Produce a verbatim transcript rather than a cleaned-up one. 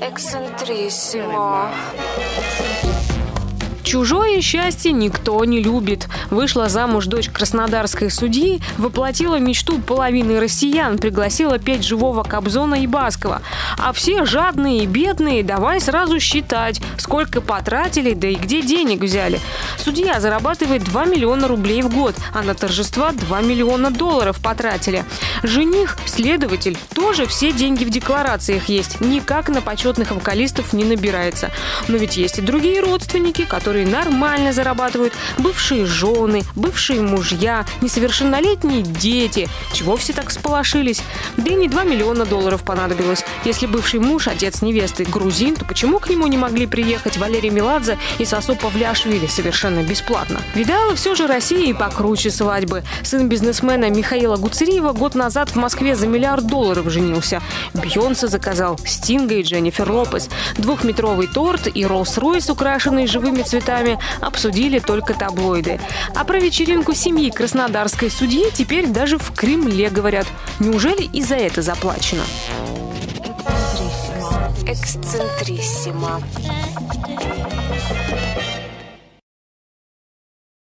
Эксцентриссимо. Чужое счастье никто не любит. Вышла замуж дочь краснодарской судьи, воплотила мечту половины россиян, пригласила петь живого Кобзона и Баскова. А все жадные и бедные давай сразу считать, сколько потратили, да и где денег взяли. Судья зарабатывает два миллиона рублей в год, а на торжества два миллиона долларов потратили. Жених, следователь, тоже все деньги в декларациях есть, никак на почетных вокалистов не набирается. Но ведь есть и другие родственники, которые нормально зарабатывают, бывшие жены, бывшие мужья, несовершеннолетние дети. Чего все так сполошились? Да и не два миллиона долларов понадобилось. Если бывший муж, отец невесты, грузин, то почему к нему не могли приехать Валерий Меладзе и Сосо Павлиашвили совершенно бесплатно? Видала все же Россия и покруче свадьбы. Сын бизнесмена Михаила Гуцериева год назад в Москве за миллиард долларов женился. Бейонсе заказал Стинга и Дженнифер Лопес. Двухметровый торт и Роллс-Ройс, украшенный живыми цветами, обсудили только таблоиды. А про вечеринку семьи краснодарской судьи теперь даже в Кремле говорят. Неужели и за это заплачено? Эксцентриссимо. Эксцентриссимо.